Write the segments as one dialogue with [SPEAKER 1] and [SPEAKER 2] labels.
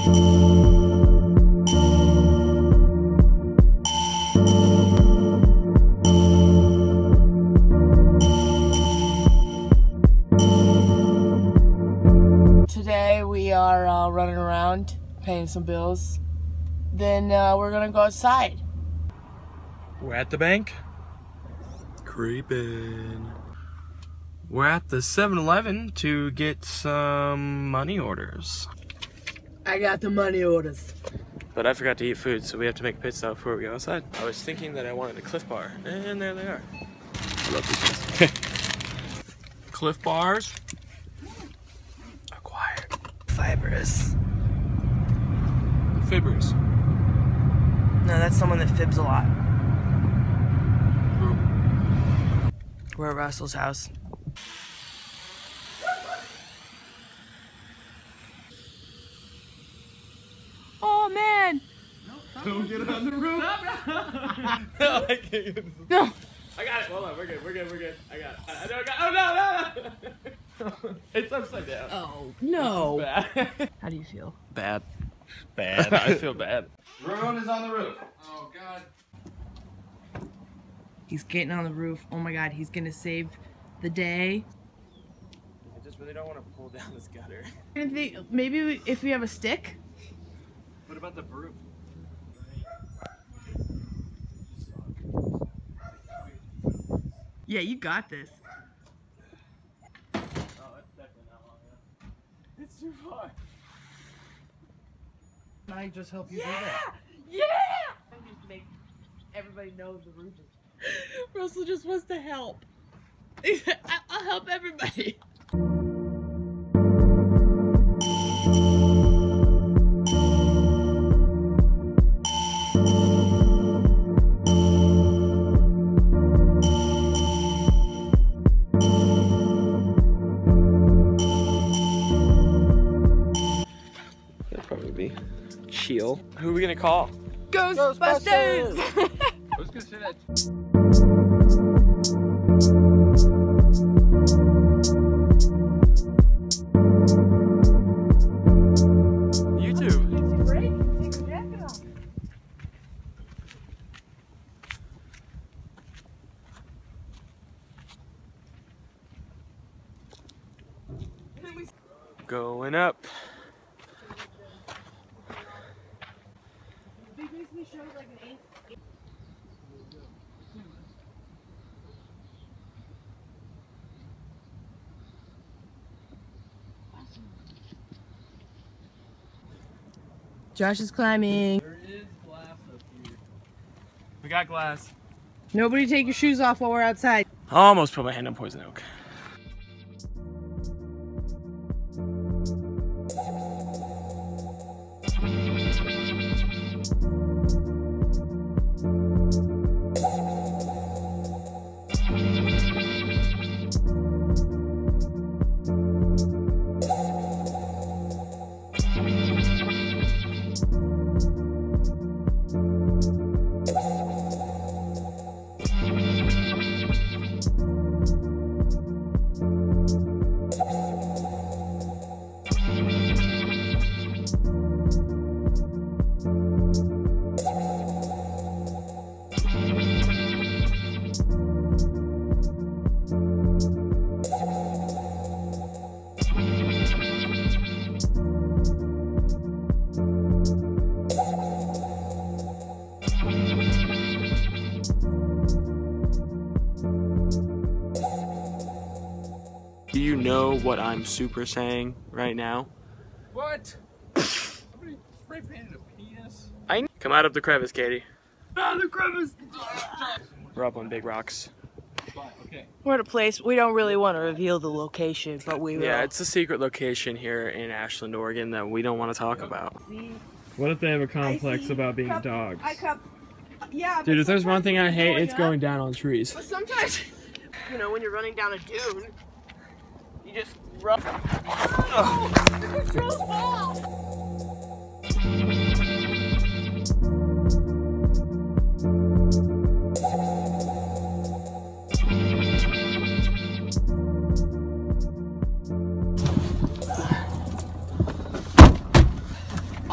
[SPEAKER 1] Today we are running around, paying some bills. Then we're gonna go outside.
[SPEAKER 2] We're at the bank. Creeping. We're at the 7-Eleven to get some money orders.
[SPEAKER 1] I got the money orders.
[SPEAKER 2] But I forgot to eat food, so we have to make a pit stop before we go outside. I was thinking that I wanted a Cliff Bar, and there they are. I love these guys. Cliff Bars. Acquired.
[SPEAKER 1] Fibrous.
[SPEAKER 2] Fibrous.
[SPEAKER 1] No, that's someone that fibs a lot.
[SPEAKER 2] Who?
[SPEAKER 1] We're at Russell's house. Oh man!
[SPEAKER 2] Don't get it on the roof. No, I can't get this.
[SPEAKER 1] No.
[SPEAKER 2] I got it. Hold on. We're good. I got it. I know I got. Oh no! It's upside down.
[SPEAKER 1] Oh no!
[SPEAKER 2] Bad.
[SPEAKER 1] How do you feel?
[SPEAKER 2] Bad. I feel bad. Rowan is on the roof. Oh god.
[SPEAKER 1] He's getting on the roof. Oh my god, he's gonna save the day.
[SPEAKER 2] I just really don't want to pull down this gutter.
[SPEAKER 1] Maybe if we have a stick.
[SPEAKER 2] What about the broom?
[SPEAKER 1] Yeah, you got this.
[SPEAKER 2] Oh, that's definitely not long enough. It's too far. Can I just help you do that?
[SPEAKER 1] Yeah! Just make everybody know the roof is. Russell just wants to help. I'll help everybody.
[SPEAKER 2] Chill. Who are we gonna call?
[SPEAKER 1] Ghostbusters!
[SPEAKER 2] I was gonna say that. YouTube.
[SPEAKER 1] Take your jacket off.
[SPEAKER 2] Going up.
[SPEAKER 1] Josh is climbing.
[SPEAKER 2] There is glass up here. We got glass.
[SPEAKER 1] Nobody take your shoes off while we're outside.
[SPEAKER 2] I almost put my hand on poison oak. Do you know what I'm super saying right now?
[SPEAKER 3] What? Somebody spray painted a penis?
[SPEAKER 2] Come out of the crevice, Katie.
[SPEAKER 1] Out of the crevice!
[SPEAKER 2] We're up on big rocks.
[SPEAKER 3] Okay.
[SPEAKER 1] We're at a place, we don't really want to reveal the location, but we will.
[SPEAKER 2] Yeah, it's a secret location here in Ashland, Oregon that we don't want to talk about. What if they have a complex about being dogs?
[SPEAKER 1] Yeah,
[SPEAKER 2] Dude, if there's one thing I hate, it's going down on trees.
[SPEAKER 1] But sometimes, you know, when you're running down a dune, you just run. Oh, the control fall!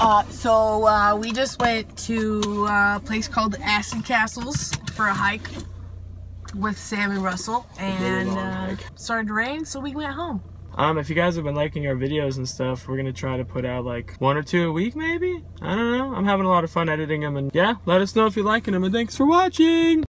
[SPEAKER 1] We just went to a place called Ashland Castles for a hike with Sam and Russell, and started to rain, so we went home.
[SPEAKER 2] If you guys have been liking our videos and stuff, we're gonna try to put out like 1 or 2 a week, maybe? I don't know. I'm having a lot of fun editing them, and yeah, let us know if you're liking them, and thanks for watching!